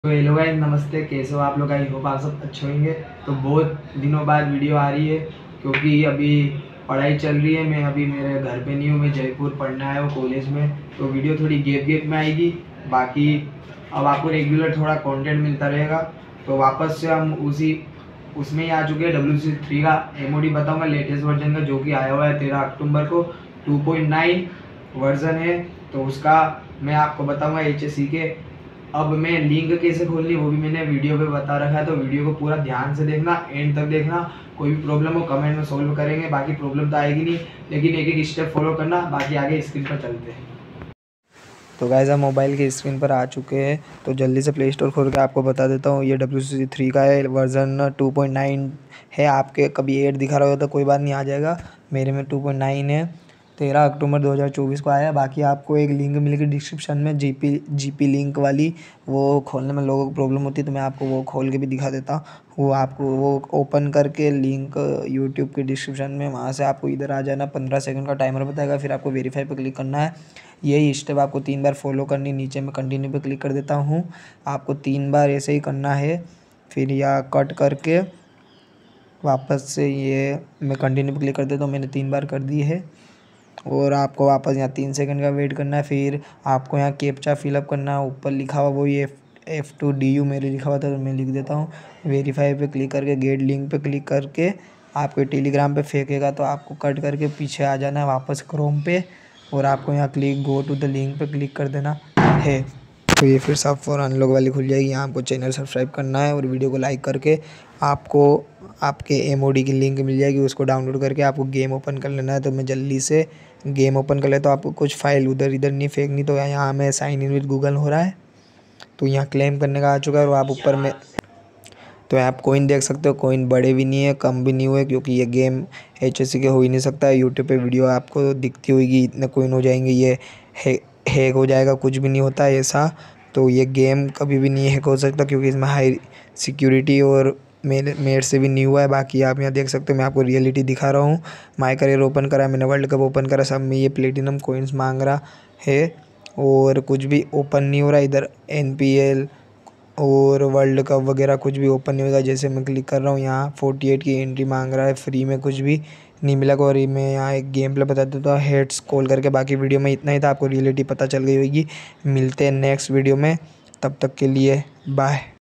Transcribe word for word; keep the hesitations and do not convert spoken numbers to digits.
तो hello guys, नमस्ते। कैसे हो आप लोग? आई होप आप सब अच्छे होंगे। तो बहुत दिनों बाद वीडियो आ रही है क्योंकि अभी पढ़ाई चल रही है। मैं अभी मेरे घर पे नहीं हूँ, मैं जयपुर पढ़ने आया हूँ कॉलेज में। तो वीडियो थोड़ी गैप गैप में आएगी। बाकी अब आपको रेगुलर थोड़ा कंटेंट मिलता रहेगा। तो वापस से हम उसी उसमें ही आ चुके हैं। डब्ल्यू सी थ्री का एम ओ डी बताऊँगा, लेटेस्ट वर्जन का, जो कि आया हुआ है तेरह अक्टूबर को। टू पॉइंट नाइन वर्जन है, तो उसका मैं आपको बताऊँगा एच एस सी के। अब मैं लिंक कैसे खोलनी वो भी मैंने वीडियो पे बता रखा है, तो वीडियो को पूरा ध्यान से देखना, एंड तक देखना। कोई भी प्रॉब्लम हो कमेंट में सॉल्व करेंगे। बाकी प्रॉब्लम तो आएगी नहीं, लेकिन एक एक स्टेप फॉलो करना। बाकी आगे स्क्रीन पर चलते हैं। तो गाइस, हम मोबाइल की स्क्रीन पर आ चुके हैं। तो जल्दी से प्ले स्टोर खोल के आपको बता देता हूँ। ये डब्ल्यू सी थ्री का है, वर्जन टू पॉइंट नाइन है। आपके कभी एट दिखा रहा होगा तो कोई बात नहीं, आ जाएगा। मेरे में टू पॉइंट नाइन है। तेरह अक्टूबर दो हज़ार चौबीस को आया। बाकी आपको एक लिंक मिलेगी डिस्क्रिप्शन में, जीपी जीपी लिंक वाली। वो खोलने में लोगों को प्रॉब्लम होती है, तो मैं आपको वो खोल के भी दिखा देता हूँ। वो आपको वो ओपन करके लिंक यूट्यूब के डिस्क्रिप्शन में, वहाँ से आपको इधर आ जाना। पंद्रह सेकंड का टाइमर बताएगा, फिर आपको वेरीफाई पर क्लिक करना है। यही स्टेप आपको तीन बार फॉलो करनी। नीचे में कंटिन्यू पे क्लिक कर देता हूँ। आपको तीन बार ऐसे ही करना है। फिर यहाँ कट करके वापस से ये मैं कंटिन्यू पे क्लिक कर देता हूँ। मैंने तीन बार कर दी है। और आपको वापस यहाँ तीन सेकंड का वेट करना है। फिर आपको यहाँ कैप्चा फिलअप करना है। ऊपर लिखा हुआ वो ये एफ टू डी यू मेरे लिखा हुआ था, तो मैं लिख देता हूँ। वेरीफाई पे क्लिक करके गेट लिंक पे क्लिक करके आपके टेलीग्राम पे फेंकेगा, तो आपको कट करके पीछे आ जाना है वापस क्रोम पे। और आपको यहाँ click go to the link पे क्लिक कर देना है। तो ये फिर सब फॉर अनलॉक वाली खुल जाएगी। यहाँ आपको चैनल सब्सक्राइब करना है और वीडियो को लाइक करके आपको आपके एम ओ डी की लिंक मिल जाएगी। उसको डाउनलोड करके आपको गेम ओपन कर लेना है। तो मैं जल्दी से गेम ओपन कर लेता हूँ। आपको कुछ फाइल उधर इधर नहीं फेंकनी। तो यहाँ हमें साइन इन विद गूगल हो रहा है, तो यहाँ क्लेम करने का आ चुका है। और आप ऊपर में तो आप कोइन देख सकते हो। कोइन बड़े भी नहीं है, कम भी नहीं हुए, क्योंकि ये गेम एच एस सी के हो ही नहीं सकता है। यूट्यूब पे वीडियो आपको दिखती होगी, इतने कोइन हो जाएंगे, ये हैक हो जाएगा। कुछ भी नहीं होता है ऐसा। तो ये गेम कभी भी नहीं हैक हो सकता, क्योंकि इसमें हाई सिक्योरिटी और मेरे मेरे से भी नहीं हुआ है। बाकी आप यहाँ देख सकते हो, मैं आपको रियलिटी दिखा रहा हूँ। माई करियर ओपन करा, मैंने वर्ल्ड कप ओपन करा, सब में ये प्लेटिनम कोइंस मांग रहा है। और कुछ भी ओपन नहीं हो रहा इधर। एन पी एल और वर्ल्ड कप वगैरह कुछ भी ओपन नहीं होगा। जैसे मैं क्लिक कर रहा हूँ, यहाँ अड़तालीस की एंट्री मांग रहा है। फ्री में कुछ भी नहीं मिला। और मैं यहाँ एक गेम प्ले बता देता हूँ हेड्स कॉल करके। बाकी वीडियो में इतना ही था, आपको रियलिटी पता चल गई होगी। मिलते हैं नेक्स्ट वीडियो में, तब तक के लिए बाय।